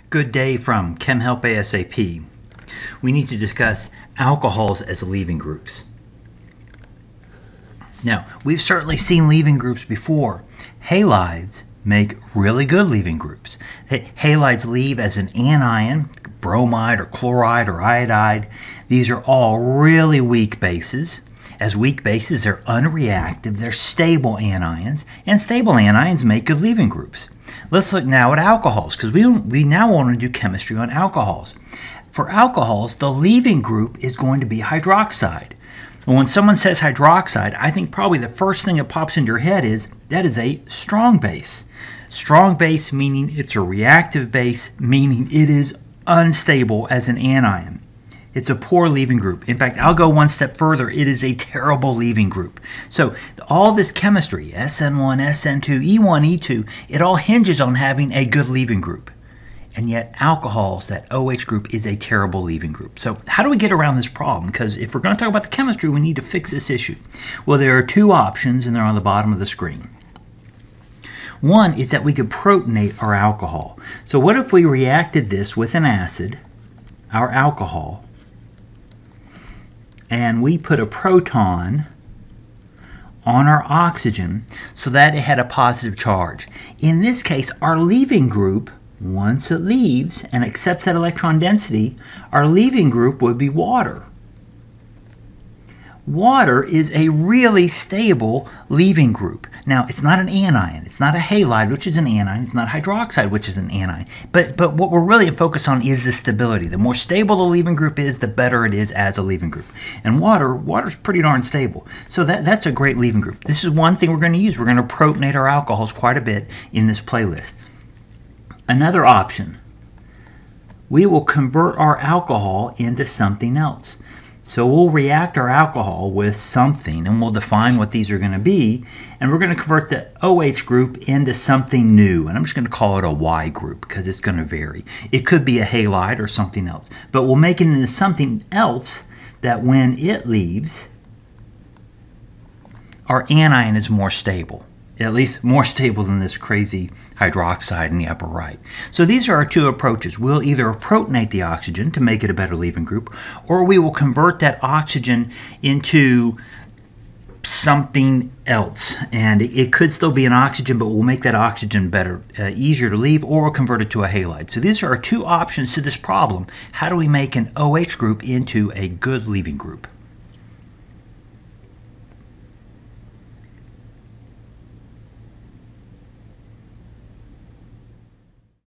Good day from Chem Help ASAP. We need to discuss alcohols as leaving groups. Now, we've certainly seen leaving groups before. Halides make really good leaving groups. Halides leave as an anion, bromide or chloride or iodide. These are all really weak bases. As weak bases, they're unreactive, they're stable anions, and stable anions make good leaving groups. Let's look now at alcohols, because we now want to do chemistry on alcohols. For alcohols, the leaving group is going to be hydroxide. When someone says hydroxide, I think probably the first thing that pops into your head is that is a strong base. Strong base meaning it's a reactive base, meaning it is unstable as an anion. It's a poor leaving group. In fact, I'll go one step further. It is a terrible leaving group. So all this chemistry, SN1, SN2, E1, E2, it all hinges on having a good leaving group. And yet alcohols, that OH group, is a terrible leaving group. So how do we get around this problem? Because if we're going to talk about the chemistry, we need to fix this issue. Well, there are two options, and they're on the bottom of the screen. One is that we could protonate our alcohol. So what if we reacted this with an acid, our alcohol, and we put a proton on our oxygen so that it had a positive charge. In this case, our leaving group, once it leaves and accepts that electron density, our leaving group would be water. Water is a really stable leaving group. Now, it's not an anion. It's not a halide, which is an anion. It's not hydroxide, which is an anion. But what we're really focused on is the stability. The more stable the leaving group is, the better it is as a leaving group. And water's pretty darn stable. So that's a great leaving group. This is one thing we're going to use. We're going to protonate our alcohols quite a bit in this playlist. Another option, we will convert our alcohol into something else. So we'll react our alcohol with something, and we'll define what these are going to be, and we're going to convert the OH group into something new, and I'm just going to call it a Y group because it's going to vary. It could be a halide or something else, but we'll make it into something else that when it leaves, our anion is more stable. At least more stable than this crazy hydroxide in the upper right. So these are our two approaches. We'll either protonate the oxygen to make it a better leaving group, or we will convert that oxygen into something else. And it could still be an oxygen, but we'll make that oxygen better, easier to leave, or we'll convert it to a halide. So these are our two options to this problem. How do we make an OH group into a good leaving group?